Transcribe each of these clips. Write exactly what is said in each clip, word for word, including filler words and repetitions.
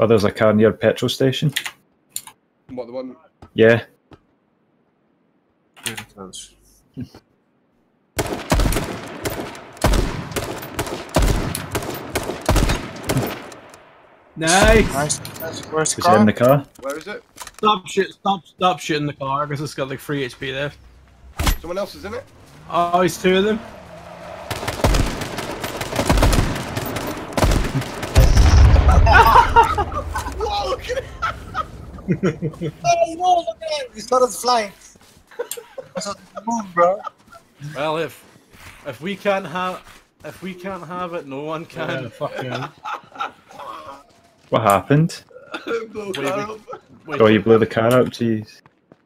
Oh, there's a car near a petrol station. What, the one? Yeah. Nice. Nice. Where's the Was he in car? the car? Where is it? Stop shit. Stop. Stop shooting the car because it's got like three H P left. Someone else is in it? Oh, it's two of them. Whoa, look at it! Hey, no, look at him! He started flying. That's not the move, bro. Well, if if we can't have if we can't have it, no one can. Yeah, fuck yeah. What happened? Blow Wait, car wait. up. Wait, Oh, you blew the car out, jeez.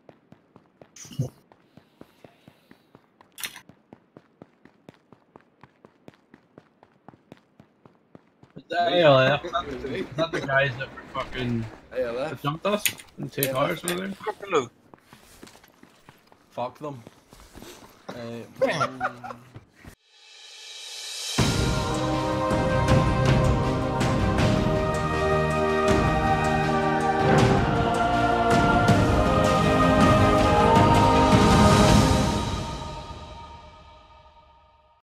Is that A L F? Is that the guys that were fucking A L that F. jumped us and take ours over there? Look, look. Fuck them. Uh,